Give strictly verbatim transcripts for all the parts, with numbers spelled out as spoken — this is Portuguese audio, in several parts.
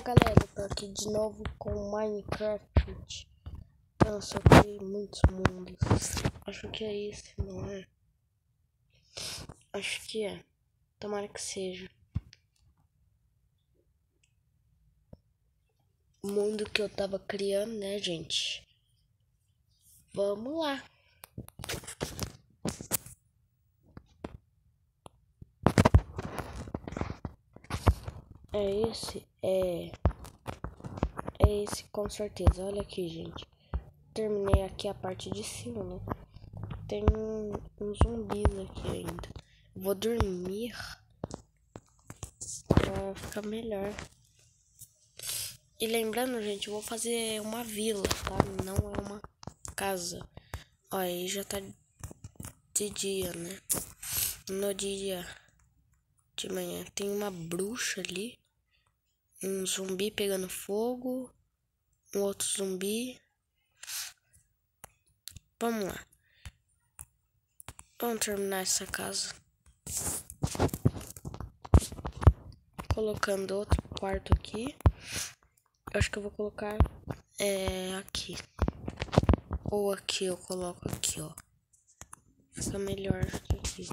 galera, eu tô aqui de novo com Minecraft. Nossa, eu criei muitos mundos. Acho que é esse, não é? Acho que é. Tomara que seja. O mundo que eu tava criando, né, gente? Vamos lá. É esse? É... É esse com certeza. Olha aqui, gente. Terminei aqui a parte de cima, né? Tem um, um zumbis aqui ainda. Vou dormir pra ficar melhor. E lembrando, gente, eu vou fazer uma vila, tá? Não é uma casa. Ó, aí já tá de dia, né? No dia de manhã tem uma bruxa ali. Um zumbi pegando fogo. Um outro zumbi. Vamos lá. Vamos terminar essa casa. Colocando outro quarto aqui. Eu acho que eu vou colocar é, aqui. Ou aqui eu coloco aqui, ó. Fica melhor que aqui.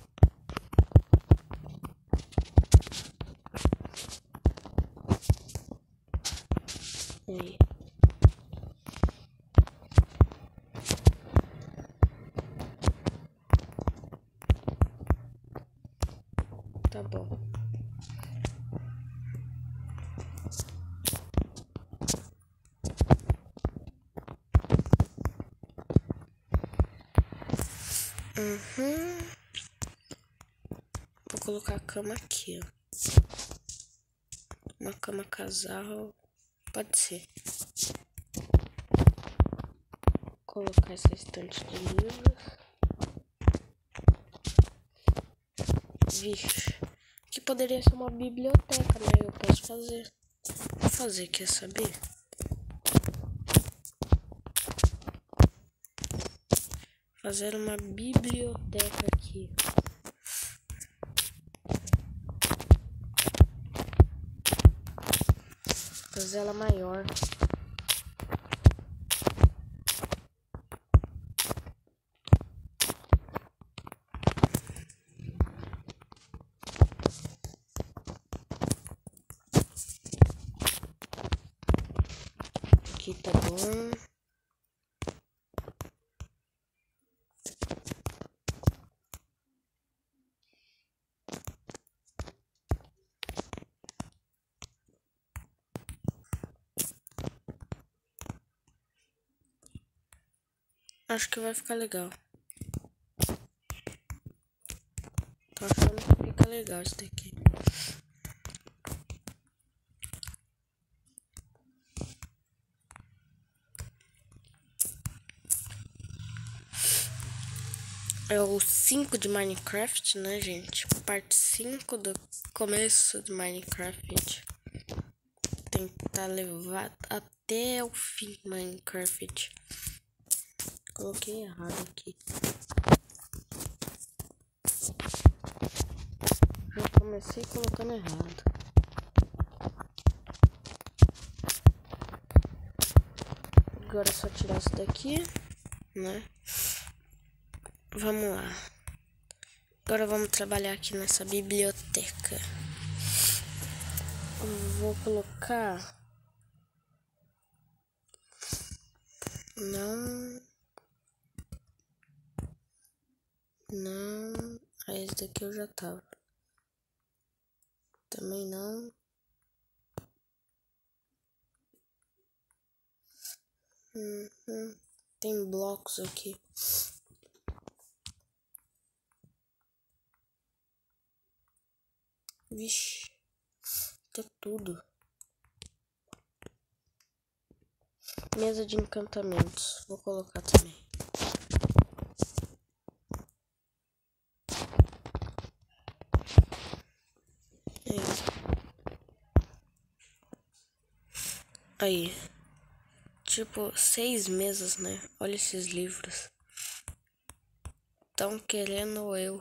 Aí. Tá bom. Uhum. Vou colocar a cama aqui, ó. Uma cama casal. Pode ser. Vou colocar essa estante de livros. Vixe. Que poderia ser uma biblioteca, né? Eu posso fazer. Vou fazer, quer saber? Fazer uma biblioteca aqui. Fazer ela maior. Aqui tá bom. Acho que vai ficar legal. Tô achando que fica legal isso daqui. É o cinco de Minecraft, né, gente? Parte cinco do começo de Minecraft. Tentar levar até o fim Minecraft. Coloquei errado aqui. Já comecei colocando errado. Agora é só tirar isso daqui, né? Vamos lá. Agora vamos trabalhar aqui nessa biblioteca. Eu vou colocar... Não... Não... Ah, esse daqui eu já tava. Também não. Uhum. Tem blocos aqui. Vixe. Tá tudo. Mesa de encantamentos. Vou colocar também. Aí. Aí. Tipo, seis mesas, né? Olha esses livros. Tão querendo eu.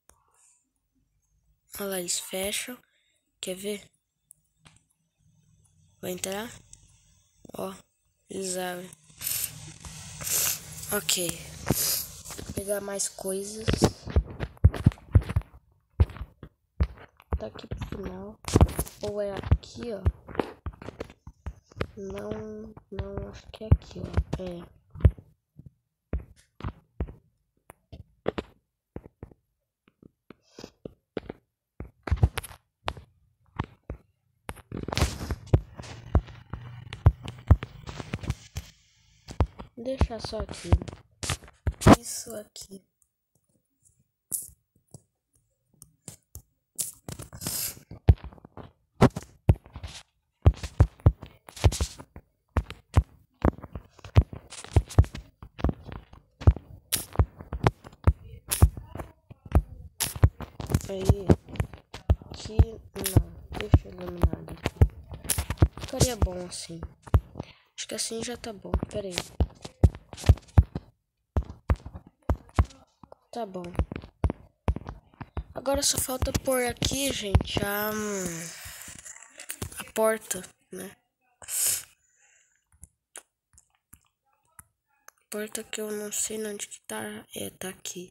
Olha lá, eles fecham. Quer ver? Vou entrar. Ó, eles abrem. Ok. Vou pegar mais coisas. Tá aqui pro final. Ou é aqui, ó. Não, não, acho que é aqui, ó. É. Vou deixar só aqui. Isso aqui. Aí, aqui não, deixa iluminado aqui. Ficaria bom assim. Acho que assim já tá bom. Pera aí. Tá bom. Agora só falta pôr aqui, gente, a, a porta, né? Porta que eu não sei onde que tá. É, tá aqui.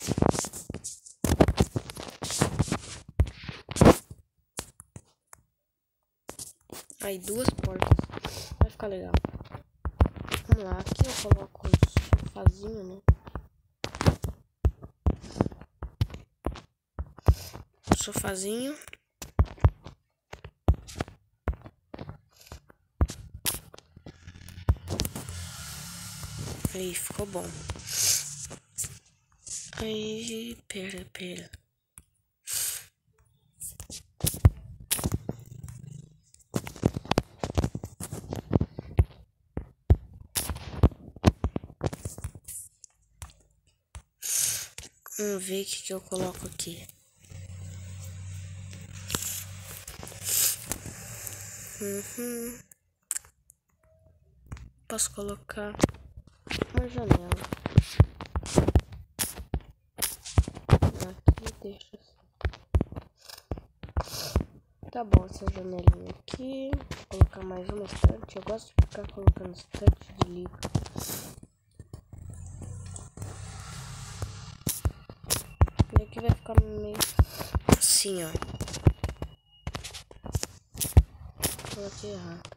Aí, duas portas. Vai ficar legal. Vamos lá, aqui eu coloco um sofazinho, né? Sofazinho. Aí, ficou bom. Aí, pera, pera. Vamos ver o que, que eu coloco aqui. Uhum. Posso colocar uma janela. Aqui, deixa assim. Tá bom, essa janelinha aqui. Vou colocar mais uma estante. Eu gosto de ficar colocando estante de livro. E aqui vai ficar meio assim, ó. Coloquei errado.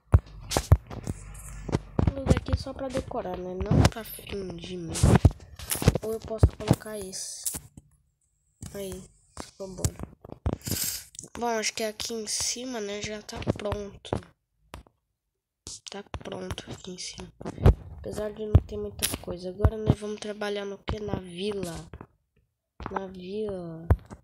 Isso daqui é só pra decorar, né? Não pra fingir mesmo. Ou eu posso colocar esse. Aí, ficou bom. Bom, acho que aqui em cima, né, já tá pronto. Tá pronto aqui em cima. Apesar de não ter muita coisa. Agora nós vamos trabalhar no que? Na vila. Na vila.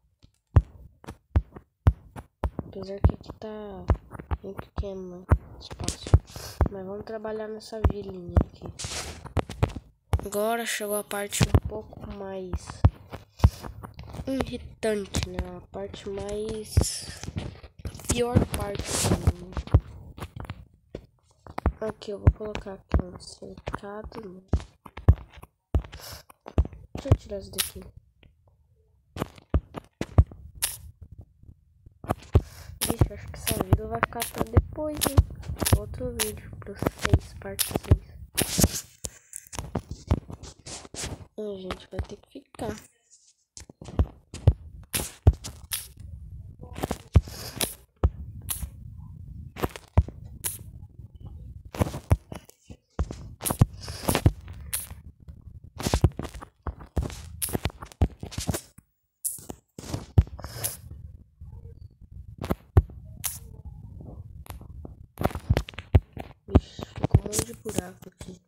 Apesar que aqui tá bem pequeno, né, espaço. Mas vamos trabalhar nessa vilinha aqui. Agora chegou a parte um pouco mais irritante, né? A parte mais... A pior parte também. Aqui, eu vou colocar aqui um cercado, né? Deixa eu tirar isso daqui. Vixe, acho que essa vila vai ficar pra depois, hein? Outro vídeo pro seis, parte seis. A gente vai ter que ficar. Vixe, ficou um monte de buraco aqui.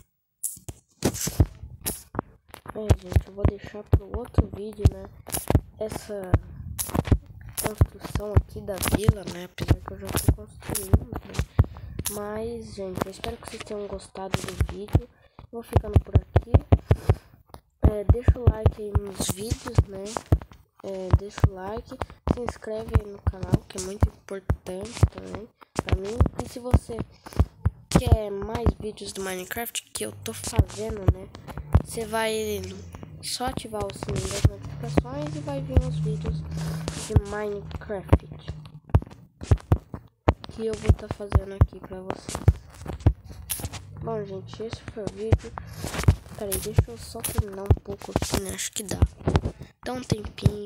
É, gente, eu vou deixar pro outro vídeo, né? Essa construção aqui da vila, né? Apesar que eu já tô construindo, né? Mas, gente, eu espero que vocês tenham gostado do vídeo. Vou ficando por aqui. É, deixa o like aí nos vídeos, né? É, deixa o like. Se inscreve aí no canal, que é muito importante também pra mim. E se você quer mais vídeos do Minecraft que eu tô fazendo, né? Você vai só ativar o sininho das notificações e vai ver os vídeos de Minecraft. que eu vou estar tá fazendo aqui pra vocês. Bom, gente, esse foi o vídeo. Peraí, deixa eu só terminar um pouco aqui, né? Acho que dá. Dá um tempinho.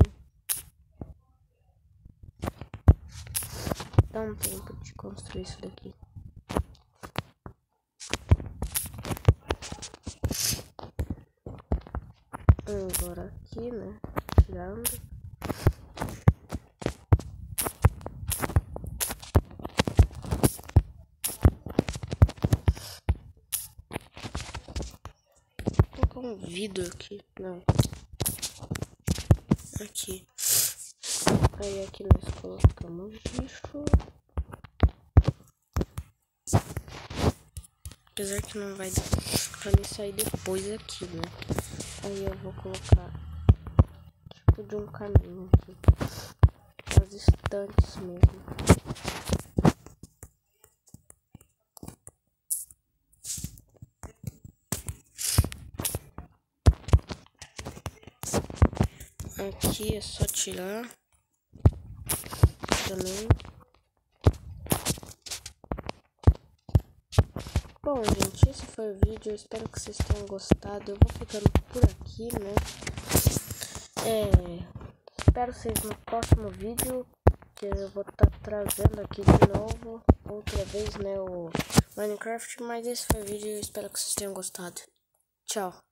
Dá um tempo de construir isso daqui. Agora aqui, né? Tirando. Vou colocar um vidro aqui. Não. Aqui. Aí aqui nós colocamos lixo. Apesar que não vai pra mim sair depois aqui, né? Aí eu vou colocar tipo de um caminho aqui. As estantes mesmo. Aqui é só tirar também. Bom, gente, esse foi o vídeo. Eu espero que vocês tenham gostado. Eu vou ficando por aqui, né? É, espero vocês no próximo vídeo, que eu vou estar tá trazendo aqui de novo, outra vez, né, o Minecraft. Mas esse foi o vídeo. Eu espero que vocês tenham gostado. Tchau.